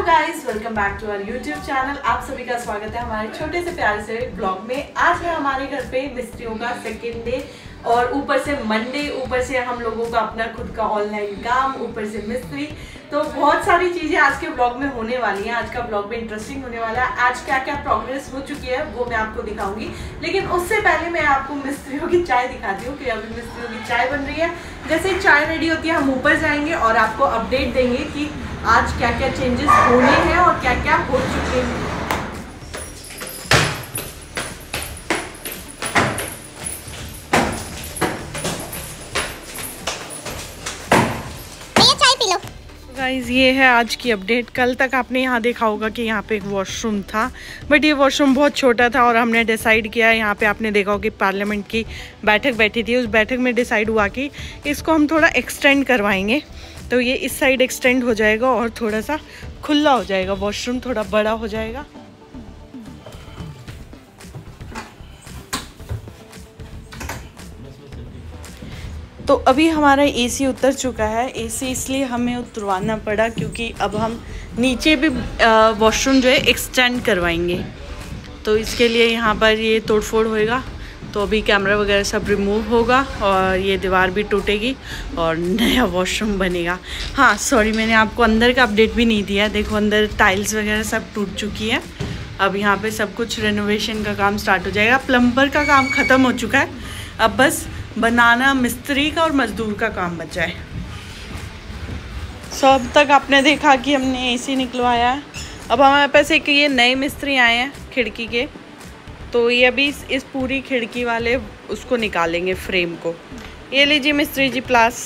Guys, welcome back to our YouTube channel. आप सभी का स्वागत है हमारे छोटे से प्यारे से ब्लॉग में। आज है हमारे घर पे मिस्त्रियों का सेकेंड डे और ऊपर से मंडे, ऊपर से हम लोगों का अपना खुद का ऑनलाइन काम, ऊपर से मिस्त्री, तो बहुत सारी चीजें आज के ब्लॉग में होने वाली हैं। आज का ब्लॉग में इंटरेस्टिंग होने वाला है। आज क्या क्या प्रोग्रेस हो चुकी है वो मैं आपको दिखाऊंगी, लेकिन उससे पहले मैं आपको मिस्त्रियों की चाय दिखाती हूँ कि अभी मिस्त्रियों की चाय बन रही है। जैसे ही चाय रेडी होती है हम ऊपर जाएंगे और आपको अपडेट देंगे कि आज क्या क्या चेंजेस होने हैं और क्या क्या हो चुके हैं। गाइस, ये है आज की अपडेट। कल तक आपने यहाँ देखा होगा कि यहाँ पे एक वॉशरूम था, बट ये वॉशरूम बहुत छोटा था और हमने डिसाइड किया, यहाँ पे आपने देखा होगा कि पार्लियामेंट की बैठक बैठी थी, उस बैठक में डिसाइड हुआ कि इसको हम थोड़ा एक्सटेंड करवाएंगे। तो ये इस साइड एक्सटेंड हो जाएगा और थोड़ा सा खुला हो जाएगा, वॉशरूम थोड़ा बड़ा हो जाएगा। तो अभी हमारा एसी उतर चुका है। एसी इसलिए हमें उतरवाना पड़ा क्योंकि अब हम नीचे भी वॉशरूम जो है एक्सटेंड करवाएंगे। तो इसके लिए यहाँ पर ये तोड़फोड़ होएगा, तो अभी कैमरा वगैरह सब रिमूव होगा और ये दीवार भी टूटेगी और नया वॉशरूम बनेगा। हाँ सॉरी, मैंने आपको अंदर का अपडेट भी नहीं दिया। देखो अंदर टाइल्स वगैरह सब टूट चुकी है। अब यहाँ पे सब कुछ रेनोवेशन का काम स्टार्ट हो जाएगा। प्लम्बर का काम ख़त्म हो चुका है, अब बस बनाना मिस्त्री का और मजदूर का काम बचा है। सो अब तक आपने देखा कि हमने एसी निकलवाया है। अब हमारे पास एक ये नए मिस्त्री आए हैं खिड़की के, तो ये अभी इस पूरी खिड़की वाले उसको निकालेंगे, फ्रेम को। ये लीजिए मिस्त्री जी प्लास।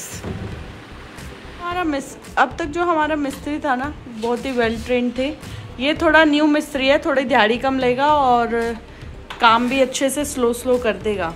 अब तक जो हमारा मिस्त्री था ना, बहुत ही वेल ट्रेंड थे। ये थोड़ा न्यू मिस्त्री है, थोड़ी दिहाड़ी कम लेगा और काम भी अच्छे से स्लो कर देगा।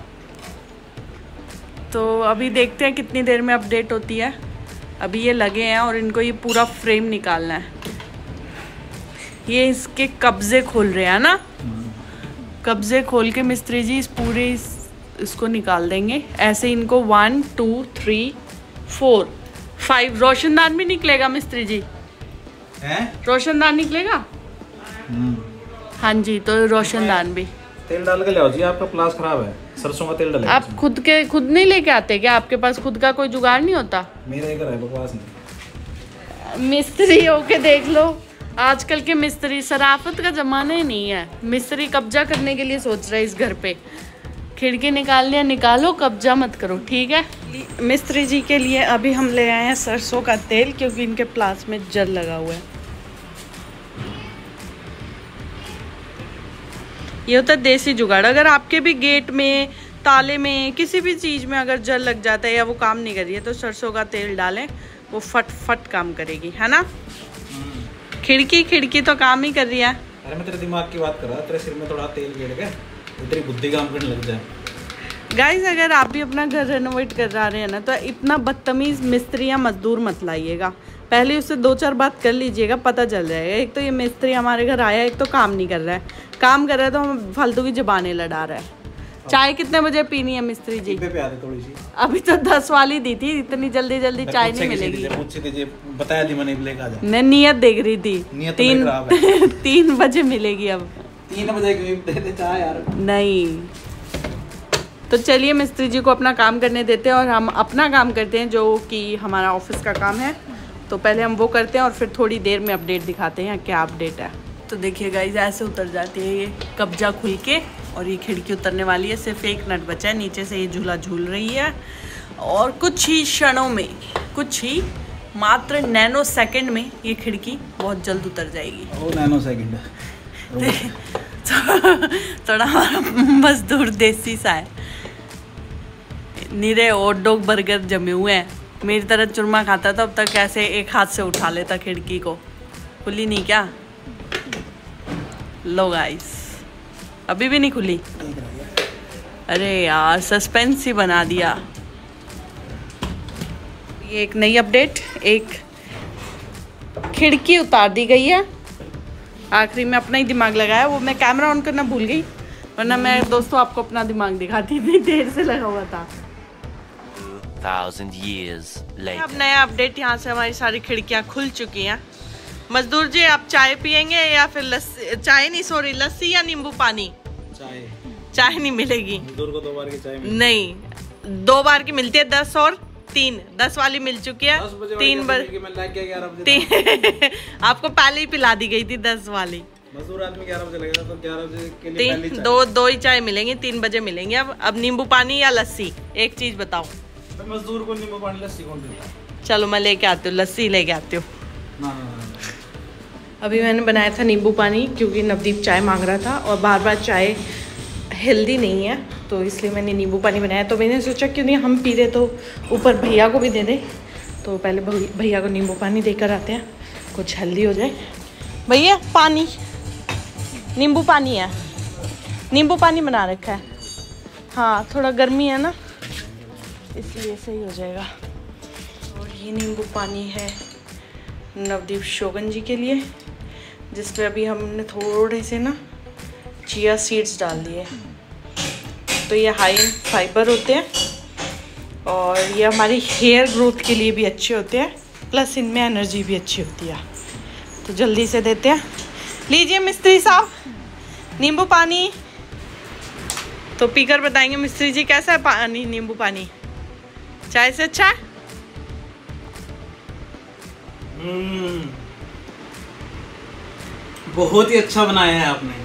तो अभी देखते हैं कितनी देर में अपडेट होती है। अभी ये लगे हैं और इनको ये पूरा फ्रेम निकालना है। ये इसके कब्जे खोल रहे हैं ना, कब्जे खोल के मिस्त्री जी इस पूरे इसको निकाल देंगे। ऐसे इनको 1 2 3 4 5 रोशनदान भी निकलेगा मिस्त्री जी है? रोशनदान निकलेगा। हाँ जी, तो रोशनदान भी तेल डाल के ले आओ जी। आपका प्लास खराब है, सरसों का तेल डालें। आप खुद नहीं लेके आते क्या? आपके पास खुद का कोई जुगाड़ नहीं होता? मेरा एक है, बकवास नहीं। मिस्त्री होके देख लो, आजकल के मिस्त्री, शराफत का जमाना ही नहीं है। मिस्त्री कब्जा करने के लिए सोच रहे इस घर पे। खिड़की निकालनी है निकालो, कब्जा मत करो, ठीक है। मिस्त्री जी के लिए अभी हम ले आए हैं सरसों का तेल, क्योंकि इनके प्लास में जल लगा हुआ है। ये होता है देसी जुगाड़। अगर आपके भी गेट में, ताले में, किसी भी चीज़ में अगर जल लग जाता है या वो काम नहीं कर रही है, तो सरसों का तेल डालें, वो फट काम करेगी, है ना। खिड़की तो काम ही कर रही है। अरे मैं तेरे दिमाग की बात कर रहा था, तेरे सिर में थोड़ा तेल गिर गया, तेरी बुद्धि काम करने लग जाए। गाइस, अगर आप भी अपना घर रेनोवेट कर रहे हैं ना, तो इतना बदतमीज मिस्त्री या मजदूर मत लाइएगा। पहले उससे 2-4 बात कर लीजिएगा, पता चल जाएगा। एक तो ये मिस्त्री हमारे घर आया, एक तो काम नहीं कर रहा है। काम कर रहा है तो हम फालतू की ज़बानें लड़ा रहा है। चाय कितने बजे पीनी है मिस्त्री जी? थोड़ी सी अभी तो 10 वाली दी थी, इतनी जल्दी चाय नहीं मिलेगी। बताया थी मैंने, मैं नियत देख रही थी। 3 बजे मिलेगी। अब 3 बजे दे दे चाय यार। नहीं, तो चलिए मिस्त्री जी को अपना काम करने देते हैं और हम अपना काम करते हैं, जो कि हमारा ऑफिस का काम है। तो पहले हम वो करते हैं और फिर थोड़ी देर में अपडेट दिखाते हैं क्या अपडेट है। तो देखिए गाइस, ऐसे उतर जाती है ये कब्जा खुल के और ये खिड़की उतरने वाली है। सिर्फ एक नट बचा है, नीचे से ये झूला झूल रही है और कुछ ही क्षणों में, कुछ ही मात्र नैनो सेकंड में ये खिड़की बहुत जल्द उतर जाएगी। ओ नैनो सेकंड थोड़ा हमारा मजदूर देसी सा है। निरे हॉट डॉग बर्गर जमे हुए हैं। मेरी तरह चुरमा खाता था अब तक, ऐसे एक हाथ से उठा लेता खिड़की को। खुली नहीं क्या? लो गाइस, अभी भी नहीं खुली। अरे यार, सस्पेंस ही बना दिया। ये एक नई अपडेट, एक खिड़की उतार दी गई है। आखिरी में अपना ही दिमाग लगाया, वो मैं कैमरा ऑन करना भूल गई, वरना मैं दोस्तों आपको अपना दिमाग दिखाती थी। देर से लगा हुआ था। 1000 years later. अब नया अपडेट, यहाँ से हमारी सारी खिड़कियाँ खुल चुकी हैं। मजदूर जी आप चाय पियेंगे या फिर लस्सी, चाय नहीं सॉरी लस्सी या नींबू पानी? चाय नहीं मिलेगी मजदूर को 2 बार की चाय नहीं, 2 बार की मिलती है 10 और 3, 10 वाली मिल चुकी है। 3 आपको पहले ही पिला दी गई थी 10 वाली। मजदूर आदमी 11 बजे लगेगा तो 11 बजे के लिए दो ही चाय मिलेंगी, 3 बजे मिलेंगी। अब नींबू पानी या लस्सी, एक चीज बताओ। मजदूर को नींबू पानी लस्सी कौन देता है? चलो मैं लेके आती हूँ, लस्सी लेके आती हूँ। अभी मैंने बनाया था नींबू पानी क्योंकि नवदीप चाय मांग रहा था और बार बार चाय हेल्दी नहीं है, तो इसलिए मैंने नींबू पानी बनाया। तो मैंने सोचा क्यों नहीं हम पी रहे तो ऊपर भैया को भी दे दें। तो पहले भैया को नींबू पानी देकर आते हैं, कुछ हेल्दी हो जाए। भैया पानी, नींबू पानी है, नींबू पानी बना रखा है। हाँ थोड़ा गर्मी है ना इसलिए सही हो जाएगा। और ये नींबू पानी है नवदीप शोगन जी के लिए, जिस पे अभी हमने थोड़े से ना चिया सीड्स डाल दिए। तो ये हाई इन फाइबर होते हैं और ये हमारी हेयर ग्रोथ के लिए भी अच्छे होते हैं, प्लस इनमें एनर्जी भी अच्छी होती है। तो जल्दी से देते हैं। लीजिए मिस्त्री साहब नींबू पानी। तो पीकर बताएंगे मिस्त्री जी कैसा है पानी, नींबू पानी चाय से अच्छा है? बहुत ही अच्छा बनाया है आपने।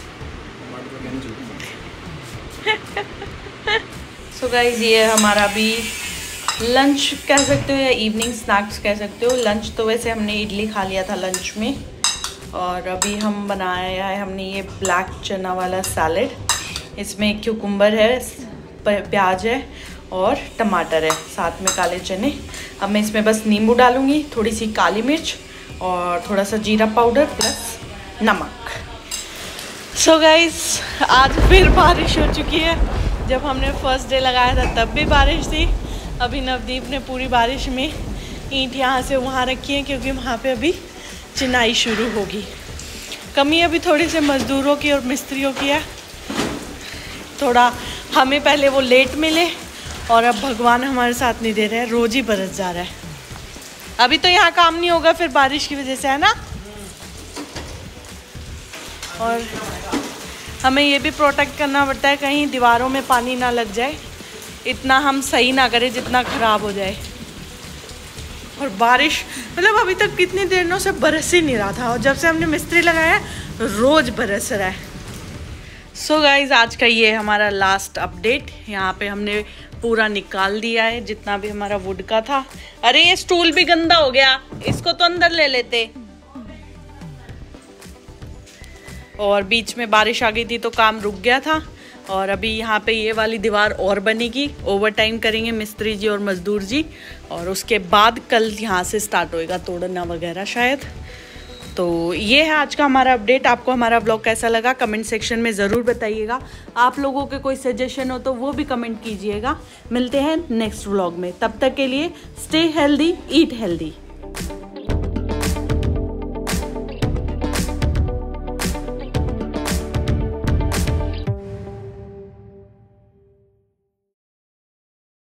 सो गाइस ये हमारा अभी लंच कह सकते हो या इवनिंग स्नैक्स कह सकते हो। लंच तो वैसे हमने इडली खा लिया था लंच में, और अभी हम बनाया है हमने ये ब्लैक चना वाला सैलेड। इसमें क्यूकुम्बर है, प्याज है और टमाटर है, साथ में काले चने। अब मैं इसमें बस नींबू डालूँगी, थोड़ी सी काली मिर्च और थोड़ा सा जीरा पाउडर प्लस नमक। सो गाइस आज फिर बारिश हो चुकी है। जब हमने फर्स्ट डे लगाया था तब भी बारिश थी। अभी नवदीप ने पूरी बारिश में ईंट यहाँ से वहाँ रखी है क्योंकि वहाँ पे अभी चिनाई शुरू होगी। कमी अभी थोड़ी से मज़दूरों की और मिस्त्रियों की है। थोड़ा हमें पहले वो लेट मिले और अब भगवान हमारे साथ नहीं दे रहे हैं, रोज़ ही बरस जा रहा है। अभी तो यहाँ काम नहीं होगा फिर बारिश की वजह से, है ना? और हमें ये भी प्रोटेक्ट करना पड़ता है कहीं दीवारों में पानी ना लग जाए, इतना हम सही ना करें जितना ख़राब हो जाए। और बारिश मतलब अभी तक कितनी देर से बरस ही नहीं रहा था, और जब से हमने मिस्त्री लगाया रोज़ बरस रहा है। सो गाइज आज का ये हमारा लास्ट अपडेट। यहाँ पे हमने पूरा निकाल दिया है जितना भी हमारा वुड का था। अरे ये स्टूल भी गंदा हो गया, इसको तो अंदर ले लेते। और बीच में बारिश आ गई थी तो काम रुक गया था। और अभी यहाँ पे ये वाली दीवार और बनेगी, ओवर टाइम करेंगे मिस्त्री जी और मजदूर जी, और उसके बाद कल यहाँ से स्टार्ट होएगा तोड़ना वगैरह शायद। तो ये है आज का हमारा अपडेट। आपको हमारा व्लॉग कैसा लगा कमेंट सेक्शन में ज़रूर बताइएगा। आप लोगों के कोई सजेशन हो तो वो भी कमेंट कीजिएगा। मिलते हैं नेक्स्ट व्लॉग में, तब तक के लिए स्टे हेल्दी, ईट हेल्दी।